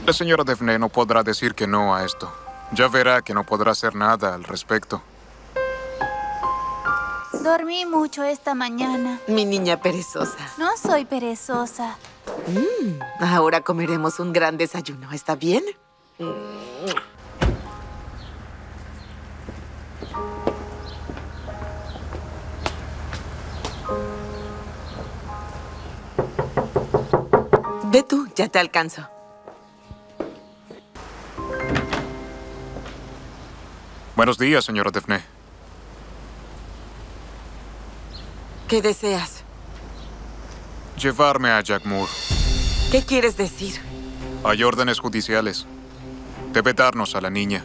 La señora Devne no podrá decir que no a esto. Ya verá que no podrá hacer nada al respecto. Dormí mucho esta mañana. Mi niña perezosa. No soy perezosa. Ahora comeremos un gran desayuno, ¿está bien? Ve tú, ya te alcanzo. Buenos días, señora Devne. ¿Qué deseas? Llevarme a Jack Moore. ¿Qué quieres decir? Hay órdenes judiciales. Debe darnos a la niña.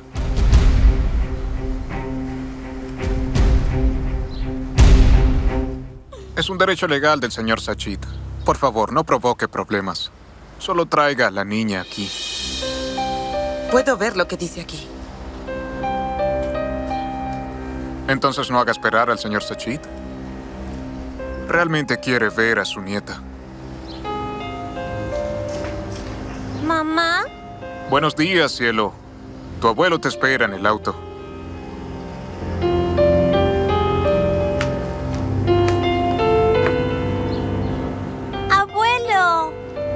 Es un derecho legal del señor Sachit. Por favor, no provoque problemas. Solo traiga a la niña aquí. Puedo ver lo que dice aquí. Entonces no haga esperar al señor Sachit. Realmente quiere ver a su nieta. ¿Mamá? Buenos días, cielo. Tu abuelo te espera en el auto. ¡Abuelo!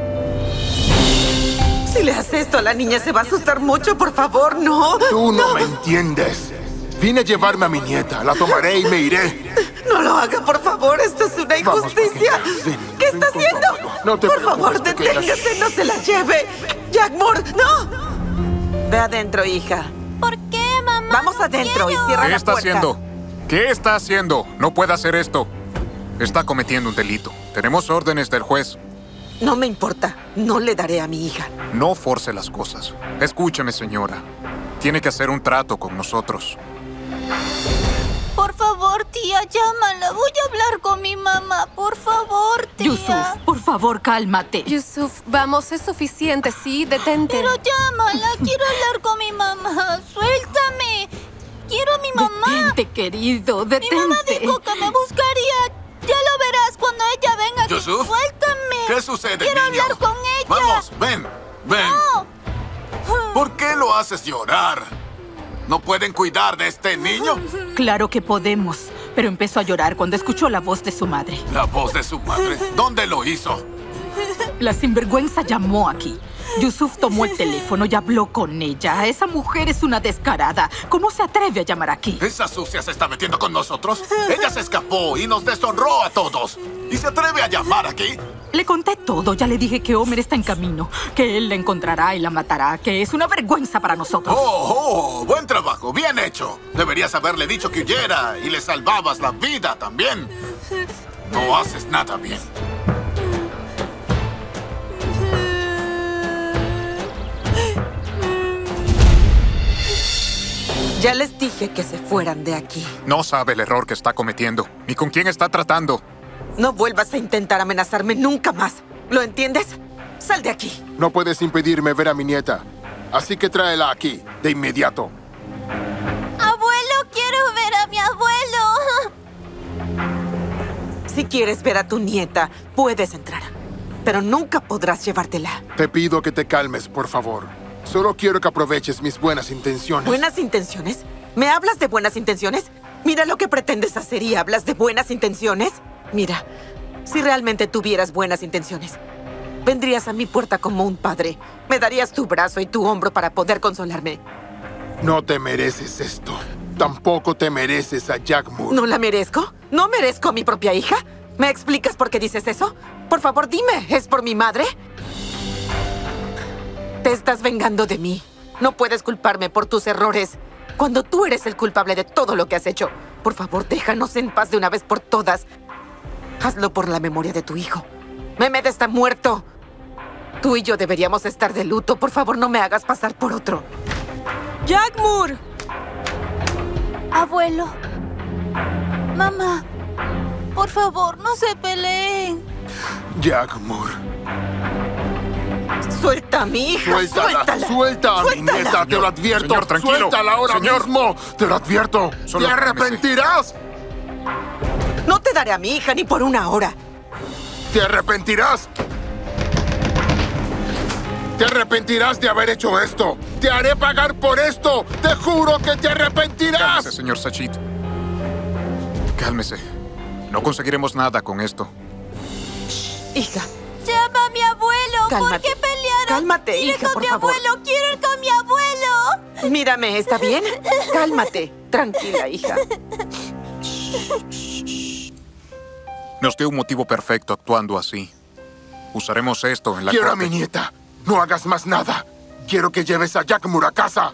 Si le haces esto a la niña se va a asustar mucho, por favor, no. Tú no me entiendes. Vine a llevarme a mi nieta. La tomaré y me iré. No lo haga, por favor. Esto es una injusticia. Vamos, pequeña. Ven, ¿Qué ven está con tu haciendo? abuelo. No te Por preocupes, favor, pequeña. deténgase, no se la lleve. Jack Moore, no. Ve adentro, hija. ¿Por qué, mamá? Vamos No adentro quiero. y cierra ¿Qué la está puerta. haciendo? ¿Qué está haciendo? No puede hacer esto. Está cometiendo un delito. Tenemos órdenes del juez. No me importa. No le daré a mi hija. No force las cosas. Escúcheme, señora. Tiene que hacer un trato con nosotros. Por favor, tía, llámala. Voy a hablar con mi mamá. Por favor, tía. Yusuf, por favor, cálmate. Yusuf, vamos, es suficiente, sí, detente. Pero llámala. Quiero hablar con mi mamá. Suéltame. Quiero a mi mamá. Detente, querido, Mi detente. mamá dijo que me buscaría. Ya lo verás cuando ella venga. ¿Yusuf? Suéltame. ¿Qué sucede, Quiero niño? hablar con ella. Vamos, ven, ven. No. ¿Por qué lo haces llorar? ¿No pueden cuidar de este niño? Claro que podemos, pero empezó a llorar cuando escuchó la voz de su madre. La voz de su madre. ¿Dónde lo hizo? La sinvergüenza llamó aquí. Yusuf tomó el teléfono y habló con ella. Esa mujer es una descarada. ¿Cómo se atreve a llamar aquí? ¿Esa sucia se está metiendo con nosotros? Ella se escapó y nos deshonró a todos. ¿Y se atreve a llamar aquí? Le conté todo. Ya le dije que Homer está en camino, que él la encontrará y la matará, que es una vergüenza para nosotros. ¡Oh, buen trabajo! ¡Bien hecho! Deberías haberle dicho que huyera y le salvabas la vida también. No haces nada bien. Ya les dije que se fueran de aquí. No sabe el error que está cometiendo, ni con quién está tratando. No vuelvas a intentar amenazarme nunca más. ¿Lo entiendes? Sal de aquí. No puedes impedirme ver a mi nieta. Así que tráela aquí, de inmediato. Abuelo, quiero ver a mi abuelo. Si quieres ver a tu nieta, puedes entrar. Pero nunca podrás llevártela. Te pido que te calmes, por favor. Solo quiero que aproveches mis buenas intenciones. ¿Buenas intenciones? ¿Me hablas de buenas intenciones? Mira lo que pretendes hacer y hablas de buenas intenciones. Mira, si realmente tuvieras buenas intenciones, vendrías a mi puerta como un padre. Me darías tu brazo y tu hombro para poder consolarme. No te mereces esto. Tampoco te mereces a Jack Moore. ¿No la merezco? ¿No merezco a mi propia hija? ¿Me explicas por qué dices eso? Por favor, dime, ¿es por mi madre? Te estás vengando de mí. No puedes culparme por tus errores, cuando tú eres el culpable de todo lo que has hecho. Por favor, déjanos en paz de una vez por todas. Hazlo por la memoria de tu hijo. Mehmet está muerto. Tú y yo deberíamos estar de luto. Por favor, no me hagas pasar por otro. Jack Moore. Abuelo. Mamá. Por favor, no se peleen. Jack Moore. Suelta a mi hija. Suéltala. Suelta a mi nieta, te lo advierto. Señor, tranquilo. Suéltala ahora Señor. mismo. Te lo advierto. Solo ¡Te arrepentirás! No te daré a mi hija ni por una hora. ¡Te arrepentirás! Te arrepentirás de haber hecho esto. Te haré pagar por esto. Te juro que te arrepentirás. Cálmese, señor Sachit. Cálmese. No conseguiremos nada con esto. Hija, Llama a mi abuelo. ¿Por Cálmate. qué pelearon? Cálmate, Quiero ir hija, con por mi favor. abuelo. Quiero ir con mi abuelo. mírame, ¿está bien? Cálmate. Tranquila, hija. Nos dio un motivo perfecto actuando así. Usaremos esto en la Quiero a corte. mi nieta. No hagas más nada. Quiero que lleves a Jackmur a casa.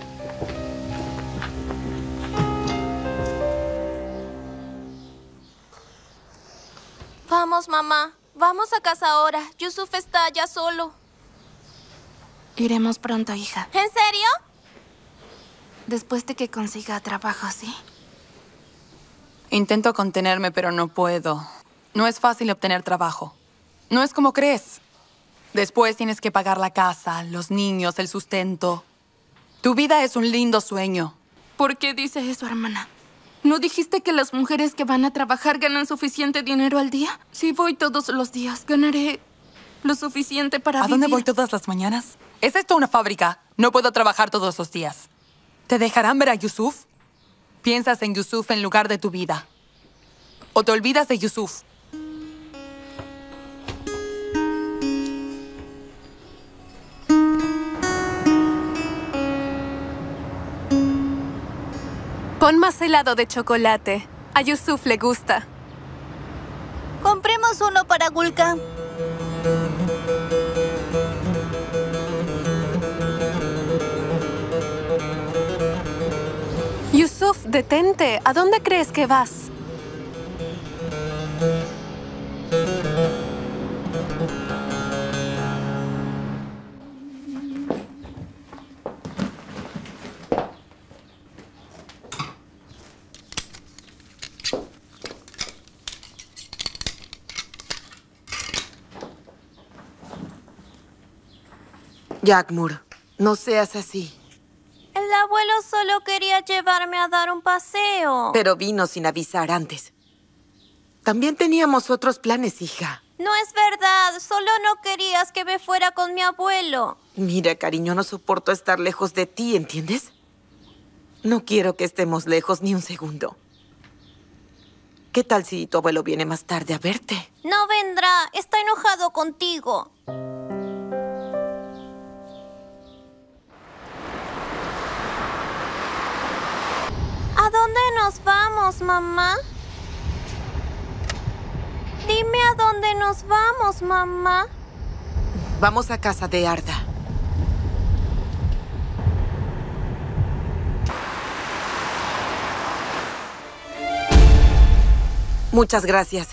Vamos, mamá. Vamos a casa ahora. Yusuf está allá solo. Iremos pronto, hija. ¿En serio? Después de que consiga trabajo, ¿sí? Intento contenerme, pero no puedo. No es fácil obtener trabajo. No es como crees. Después tienes que pagar la casa, los niños, el sustento. Tu vida es un lindo sueño. ¿Por qué dice eso, hermana? ¿No dijiste que las mujeres que van a trabajar ganan suficiente dinero al día? Si voy todos los días, ganaré lo suficiente para ¿A dónde vivir. voy todas las mañanas? ¿Es esto una fábrica? No puedo trabajar todos los días. ¿Te dejarán ver a Yusuf? Piensas en Yusuf en lugar de tu vida. ¿O te olvidas de Yusuf? Pon más helado de chocolate. A Yusuf le gusta. Compremos uno para Gulka. Yusuf, detente. ¿A dónde crees que vas? Jackmur, no seas así. El abuelo solo quería llevarme a dar un paseo. Pero vino sin avisar antes. También teníamos otros planes, hija. No es verdad. Solo no querías que me fuera con mi abuelo. Mira, cariño, no soporto estar lejos de ti, ¿entiendes? No quiero que estemos lejos ni un segundo. ¿Qué tal si tu abuelo viene más tarde a verte? No vendrá. Está enojado contigo. ¿A dónde nos vamos, mamá? Dime a dónde nos vamos, mamá. Vamos a casa de Arda. Muchas gracias.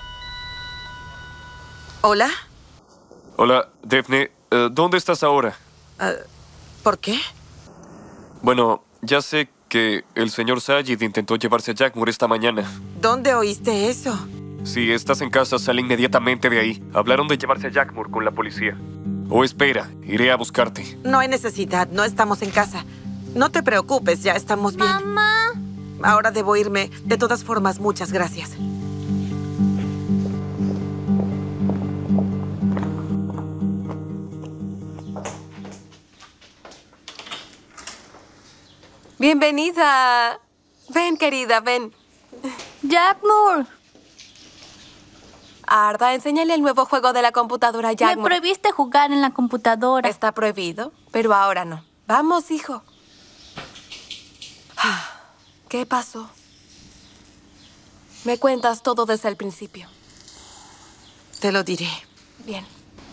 ¿Hola? Hola, Defne. ¿Dónde estás ahora? ¿Por qué? Bueno, ya sé que el señor Sajid intentó llevarse a Jackmur esta mañana. ¿Dónde oíste eso? Si estás en casa, sal inmediatamente de ahí. Hablaron de llevarse a Jackmur con la policía. O espera, iré a buscarte. No hay necesidad, no estamos en casa. No te preocupes, ya estamos bien. Mamá. Ahora debo irme. De todas formas, muchas gracias. Bienvenida. Ven, querida, ven. Jackmur. Arda, enséñale el nuevo juego de la computadora a Me Jackmur. prohibiste jugar en la computadora. Está prohibido, pero ahora no. Vamos, hijo. ¿Qué pasó? Me cuentas todo desde el principio. Te lo diré. Bien.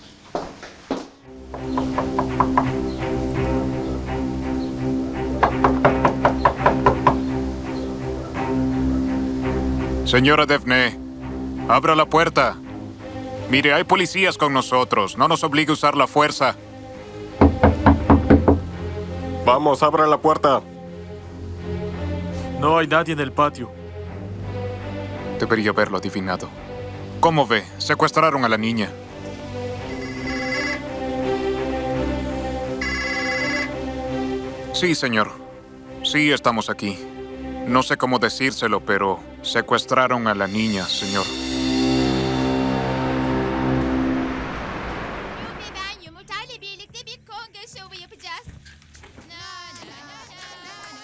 Señora Defne, abra la puerta. Mire, hay policías con nosotros. No nos obligue a usar la fuerza. Vamos, abra la puerta. No hay nadie en el patio. Debería haberlo adivinado. ¿Cómo ve? Secuestraron a la niña. Sí, señor. Sí, estamos aquí. No sé cómo decírselo, pero secuestraron a la niña, señor.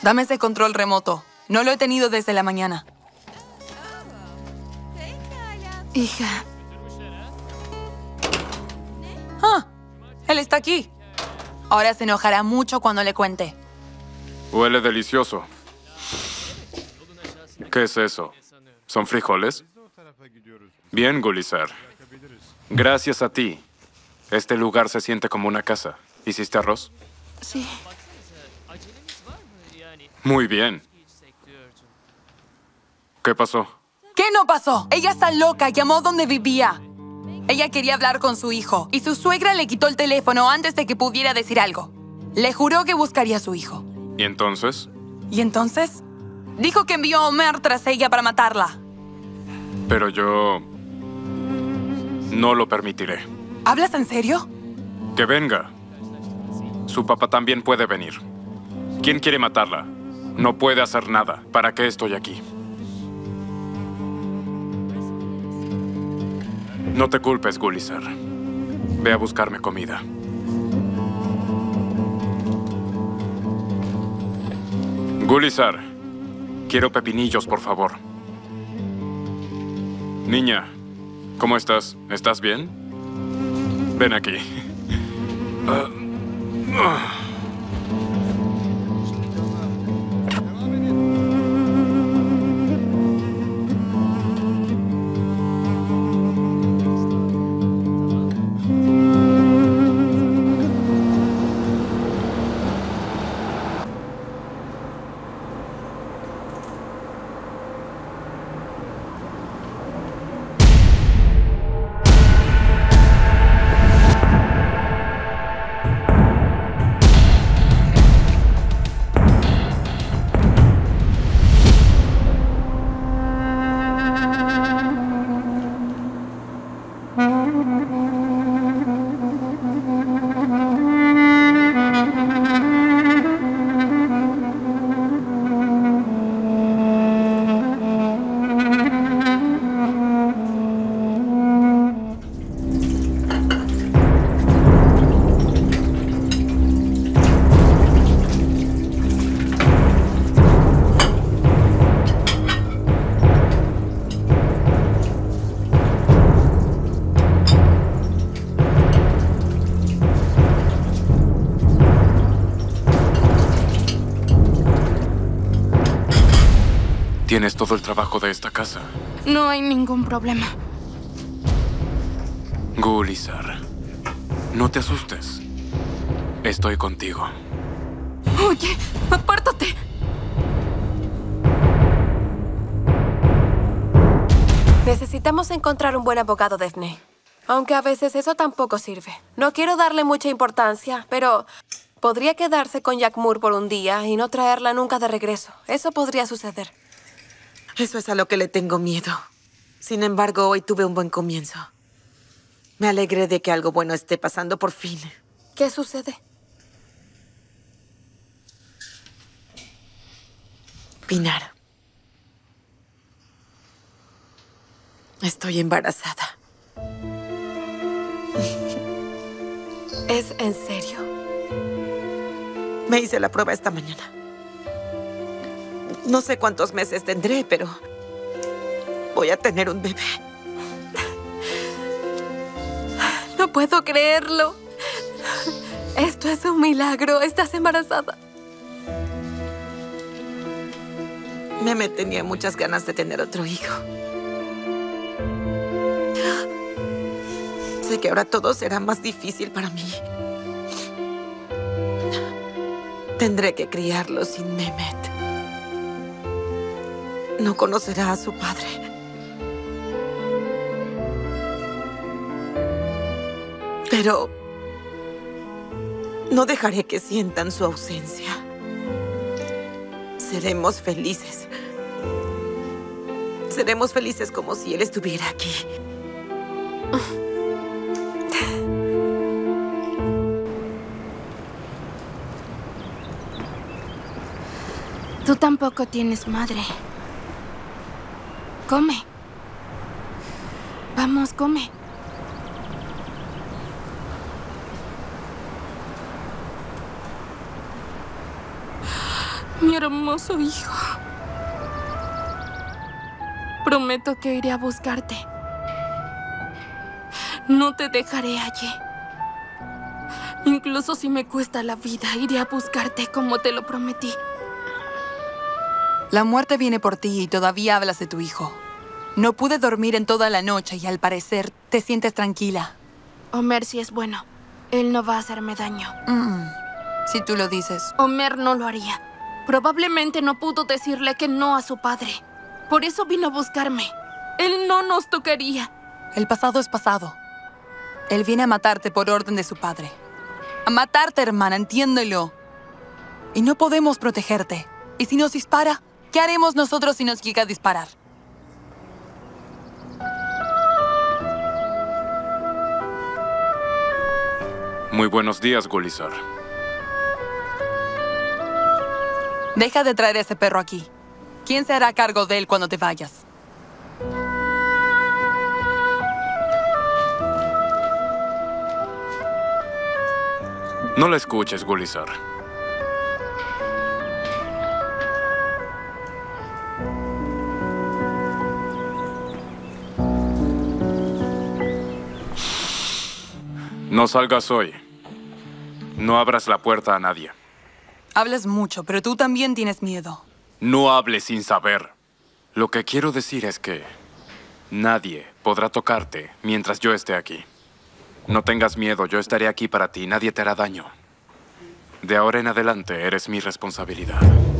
Dame ese control remoto. No lo he tenido desde la mañana. Hija. ¡Ah! Él está aquí. Ahora se enojará mucho cuando le cuente. Huele delicioso. ¿Qué es eso? ¿Son frijoles? Bien, Gulizar. Gracias a ti, este lugar se siente como una casa. ¿Hiciste arroz? Sí. Muy bien. ¿Qué pasó? ¿Qué no pasó? Ella está loca. Llamó donde vivía. Ella quería hablar con su hijo y su suegra le quitó el teléfono antes de que pudiera decir algo. Le juró que buscaría a su hijo. ¿Y entonces? ¿Y entonces? Dijo que envió a Omer tras ella para matarla. Pero yo... no lo permitiré. ¿Hablas en serio? Que venga. Su papá también puede venir. ¿Quién quiere matarla? No puede hacer nada. ¿Para qué estoy aquí? No te culpes, Gulizar. Ve a buscarme comida. Gulizar, quiero pepinillos, por favor. Niña, ¿cómo estás? ¿Estás bien? Ven aquí. Tienes todo el trabajo de esta casa. No hay ningún problema. Gulizar, no te asustes. Estoy contigo. Oye, apártate. Necesitamos encontrar un buen abogado, Daphne. Aunque a veces eso tampoco sirve. No quiero darle mucha importancia, pero podría quedarse con Jack Moore por un día y no traerla nunca de regreso. Eso podría suceder. Eso es a lo que le tengo miedo. Sin embargo, hoy tuve un buen comienzo. Me alegré de que algo bueno esté pasando por fin. ¿Qué sucede? Pinar. Estoy embarazada. ¿Es en serio? Me hice la prueba esta mañana. No sé cuántos meses tendré, pero voy a tener un bebé. No puedo creerlo. Esto es un milagro. Estás embarazada. Mehmet tenía muchas ganas de tener otro hijo. Sé que ahora todo será más difícil para mí. Tendré que criarlo sin Mehmet. No conocerá a su padre. Pero no dejaré que sientan su ausencia. Seremos felices. Seremos felices como si él estuviera aquí. Tú tampoco tienes madre. Come. Vamos, come. Mi hermoso hijo. Prometo que iré a buscarte. No te dejaré allí. Incluso si me cuesta la vida, iré a buscarte como te lo prometí. La muerte viene por ti y todavía hablas de tu hijo. No pude dormir en toda la noche y al parecer te sientes tranquila. Omer sí es bueno. Él no va a hacerme daño. Si tú lo dices. Omer no lo haría. Probablemente no pudo decirle que no a su padre. Por eso vino a buscarme. Él no nos tocaría. El pasado es pasado. Él viene a matarte por orden de su padre. A matarte, hermana, entiéndelo. Y no podemos protegerte. Y si nos dispara, ¿qué haremos nosotros si nos llega a disparar? Muy buenos días, Gulizar. Deja de traer ese perro aquí. ¿Quién se hará cargo de él cuando te vayas? No la escuches, Gulizar. No salgas hoy. No abras la puerta a nadie. Hablas mucho, pero tú también tienes miedo. No hables sin saber. Lo que quiero decir es que nadie podrá tocarte mientras yo esté aquí. No tengas miedo, yo estaré aquí para ti. Nadie te hará daño. De ahora en adelante eres mi responsabilidad.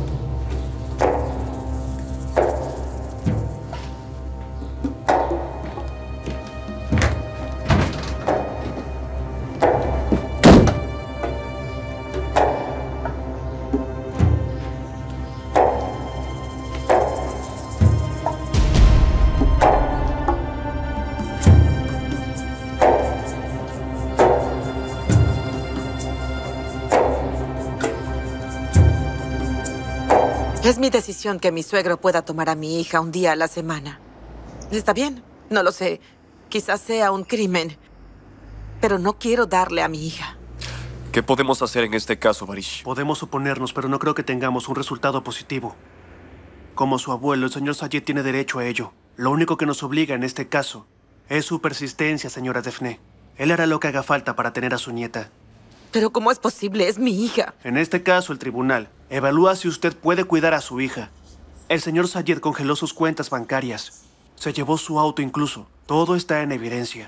Es mi decisión que mi suegro pueda tomar a mi hija un día a la semana. Está bien, no lo sé. Quizás sea un crimen. Pero no quiero darle a mi hija. ¿Qué podemos hacer en este caso, Varish? Podemos oponernos, pero no creo que tengamos un resultado positivo. Como su abuelo, el señor Sayid tiene derecho a ello. Lo único que nos obliga en este caso es su persistencia, señora Defne. Él hará lo que haga falta para tener a su nieta. Pero ¿cómo es posible? Es mi hija. En este caso, el tribunal evalúa si usted puede cuidar a su hija. El señor Sayid congeló sus cuentas bancarias. Se llevó su auto incluso. Todo está en evidencia.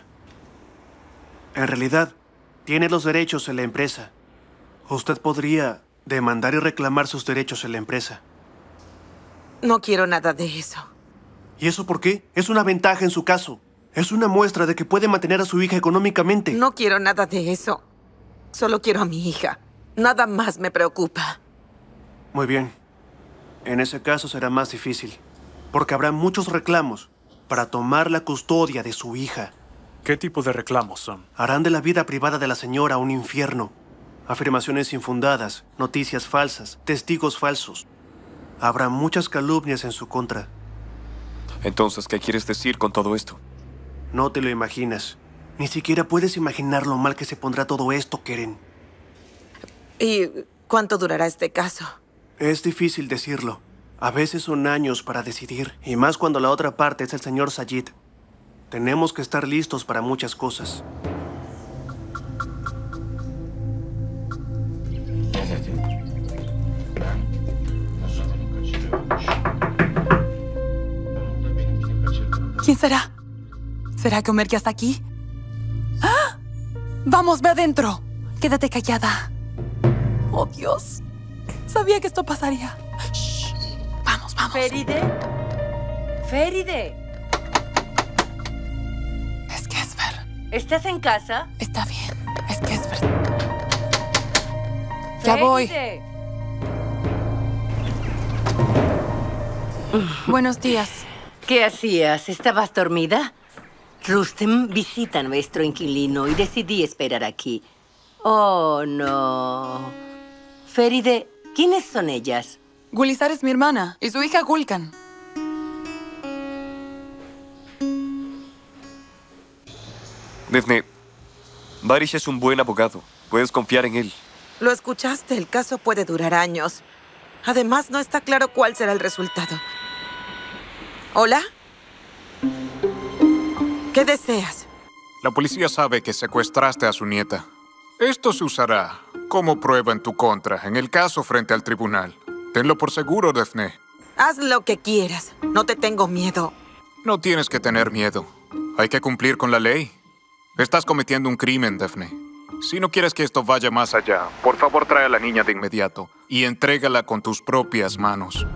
En realidad, tiene los derechos en la empresa. Usted podría demandar y reclamar sus derechos en la empresa. No quiero nada de eso. ¿Y eso por qué? Es una ventaja en su caso. Es una muestra de que puede mantener a su hija económicamente. No quiero nada de eso. Solo quiero a mi hija. Nada más me preocupa. Muy bien. En ese caso será más difícil, porque habrá muchos reclamos para tomar la custodia de su hija. ¿Qué tipo de reclamos son? Harán de la vida privada de la señora un infierno. Afirmaciones infundadas, noticias falsas, testigos falsos. Habrá muchas calumnias en su contra. Entonces, ¿qué quieres decir con todo esto? No te lo imaginas. Ni siquiera puedes imaginar lo mal que se pondrá todo esto, Keren. ¿Y cuánto durará este caso? Es difícil decirlo. A veces son años para decidir, y más cuando la otra parte es el señor Sayid. Tenemos que estar listos para muchas cosas. ¿Quién será? ¿Será que Omer ya está aquí? ¡Ah! ¡Vamos, ve adentro! Quédate callada. ¡Oh, Dios! Sabía que esto pasaría. Shh. Vamos, vamos. Feride. Feride. Es Kesver. ¿Estás en casa? Está bien. Es Kesver. Ya voy. Buenos días. ¿Qué hacías? ¿Estabas dormida? Rustem visita a nuestro inquilino y decidí esperar aquí. Oh, no. Feride, ¿quiénes son ellas? Gulizar es mi hermana y su hija Gulkan. Defne, Varish es un buen abogado. Puedes confiar en él. Lo escuchaste, el caso puede durar años. Además, no está claro cuál será el resultado. ¿Hola? ¿Qué deseas? La policía sabe que secuestraste a su nieta. Esto se usará como prueba en tu contra en el caso frente al tribunal. Tenlo por seguro, Daphne. Haz lo que quieras. No te tengo miedo. No tienes que tener miedo. Hay que cumplir con la ley. Estás cometiendo un crimen, Daphne. Si no quieres que esto vaya más allá, por favor trae a la niña de inmediato y entrégala con tus propias manos.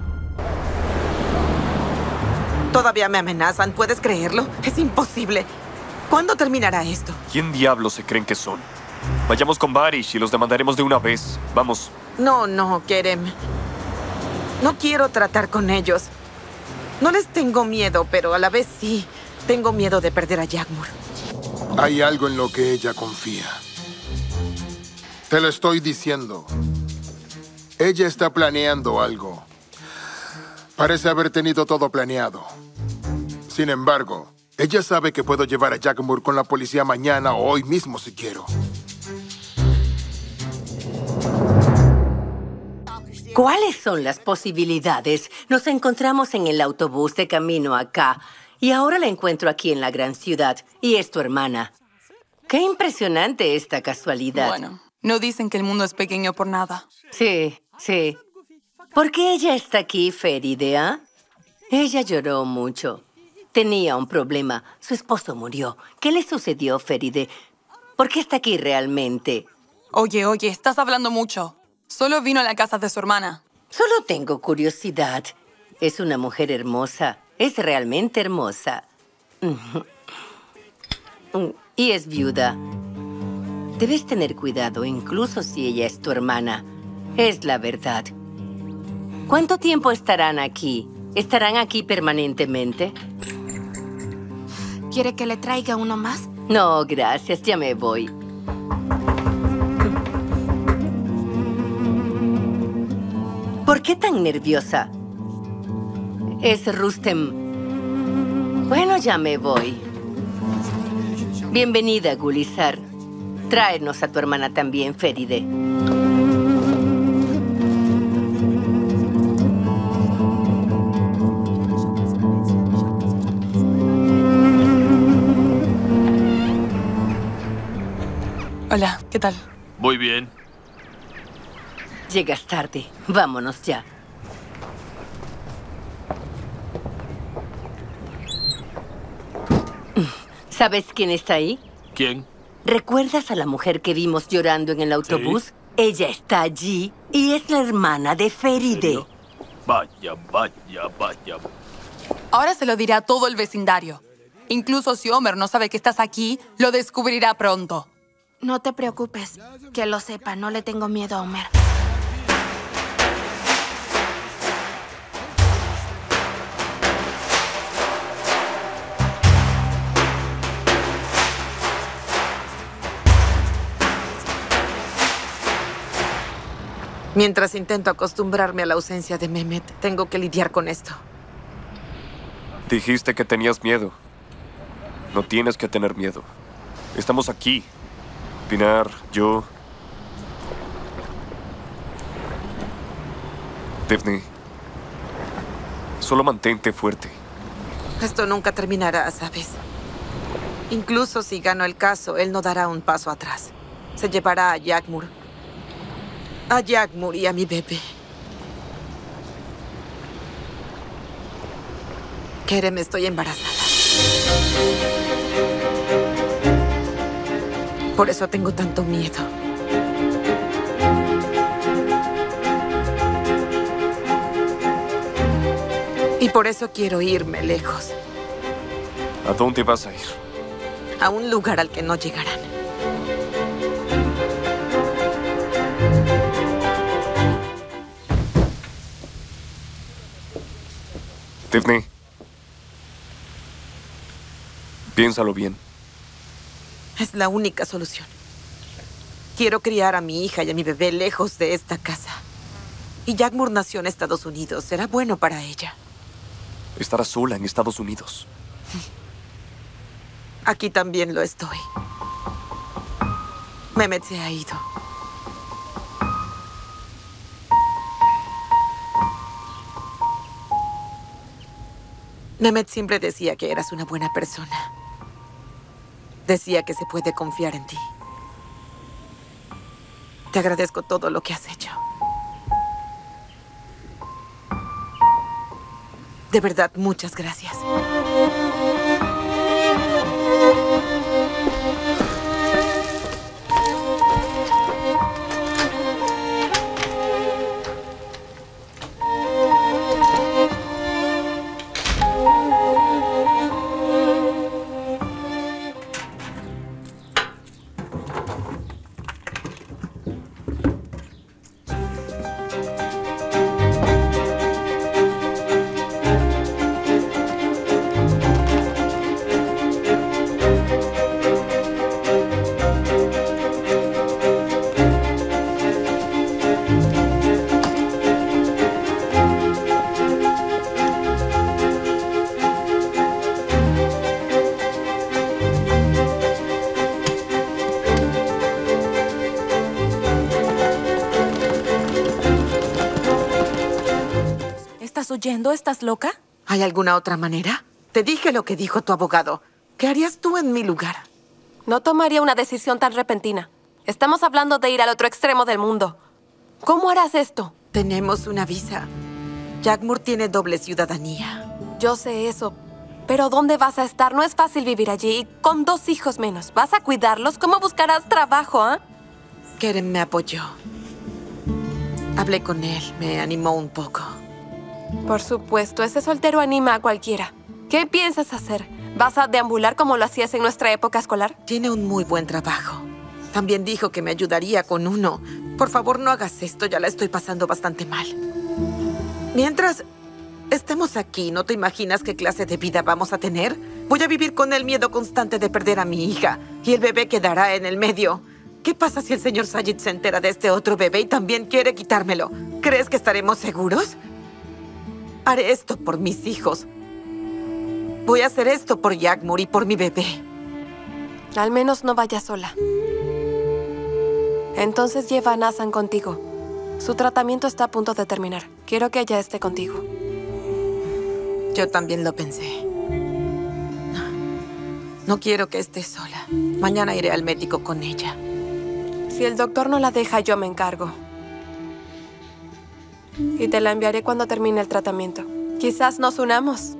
Todavía me amenazan, ¿puedes creerlo? Es imposible. ¿Cuándo terminará esto? ¿Quién diablos se creen que son? Vayamos con Barish y los demandaremos de una vez. Vamos. No, Kerem. No quiero tratar con ellos. No les tengo miedo, pero a la vez sí. Tengo miedo de perder a Yagmur. Hay algo en lo que ella confía. Te lo estoy diciendo. Ella está planeando algo. Parece haber tenido todo planeado. Sin embargo, ella sabe que puedo llevar a Yagmur con la policía mañana o hoy mismo si quiero. ¿Cuáles son las posibilidades? Nos encontramos en el autobús de camino acá y ahora la encuentro aquí en la gran ciudad y es tu hermana. Qué impresionante esta casualidad. Bueno, no dicen que el mundo es pequeño por nada. Sí. ¿Por qué ella está aquí, Feride, ah? Ella lloró mucho. Tenía un problema. Su esposo murió. ¿Qué le sucedió, Feride? ¿Por qué está aquí realmente? Oye, estás hablando mucho. Solo vino a la casa de su hermana. Solo tengo curiosidad. Es una mujer hermosa. Es realmente hermosa. Y es viuda. Debes tener cuidado, incluso si ella es tu hermana. Es la verdad. ¿Cuánto tiempo estarán aquí? ¿Estarán aquí permanentemente? ¿Quiere que le traiga uno más? No, gracias. Ya me voy. ¿Por qué tan nerviosa? Es Rustem. Bueno, ya me voy. Bienvenida, Gulizar. Tráenos a tu hermana también, Feride. Hola, ¿qué tal? Muy bien. Llegas tarde. Vámonos ya. ¿Sabes quién está ahí? ¿Quién? ¿Recuerdas a la mujer que vimos llorando en el autobús? Sí. Ella está allí y es la hermana de Feride. Vaya. Ahora se lo dirá a todo el vecindario. Incluso si Homer no sabe que estás aquí, lo descubrirá pronto. No te preocupes. Que lo sepa, no le tengo miedo a Homer. Mientras intento acostumbrarme a la ausencia de Mehmet, tengo que lidiar con esto. Dijiste que tenías miedo. No tienes que tener miedo. Estamos aquí. Pinar, yo... Daphne, solo mantente fuerte. Esto nunca terminará, ¿sabes? Incluso si gano el caso, él no dará un paso atrás. Se llevará a Yagmur. A Yagmur y a mi bebé. Kerem, estoy embarazada. Por eso tengo tanto miedo. Y por eso quiero irme lejos. ¿A dónde vas a ir? A un lugar al que no llegarán. Daphne, piénsalo bien. Es la única solución. Quiero criar a mi hija y a mi bebé lejos de esta casa. Y Yagmur nació en Estados Unidos. Será bueno para ella. Estará sola en Estados Unidos. Aquí también lo estoy. Mehmet se ha ido. Nemet siempre decía que eras una buena persona. Decía que se puede confiar en ti. Te agradezco todo lo que has hecho. De verdad, muchas gracias. ¿Estás huyendo? ¿Estás loca? ¿Hay alguna otra manera? Te dije lo que dijo tu abogado. ¿Qué harías tú en mi lugar? No tomaría una decisión tan repentina. Estamos hablando de ir al otro extremo del mundo. ¿Cómo harás esto? Tenemos una visa. Jackmoor tiene doble ciudadanía. Yo sé eso, pero ¿dónde vas a estar? No es fácil vivir allí y con 2 hijos menos. ¿Vas a cuidarlos? ¿Cómo buscarás trabajo, ah? Keren me apoyó. Hablé con él, me animó un poco. Por supuesto, ese soltero anima a cualquiera. ¿Qué piensas hacer? ¿Vas a deambular como lo hacías en nuestra época escolar? Tiene un muy buen trabajo. También dijo que me ayudaría con uno. Por favor, no hagas esto, ya la estoy pasando bastante mal. Mientras estemos aquí, ¿no te imaginas qué clase de vida vamos a tener? Voy a vivir con el miedo constante de perder a mi hija y el bebé quedará en el medio. ¿Qué pasa si el señor Sayid se entera de este otro bebé y también quiere quitármelo? ¿Crees que estaremos seguros? Haré esto por mis hijos. Voy a hacer esto por Jackmoor y por mi bebé. Al menos no vayas sola. Entonces lleva a Nathan contigo. Su tratamiento está a punto de terminar. Quiero que ella esté contigo. Yo también lo pensé. No quiero que esté sola. Mañana iré al médico con ella. Si el doctor no la deja, yo me encargo. Y te la enviaré cuando termine el tratamiento. Quizás nos unamos.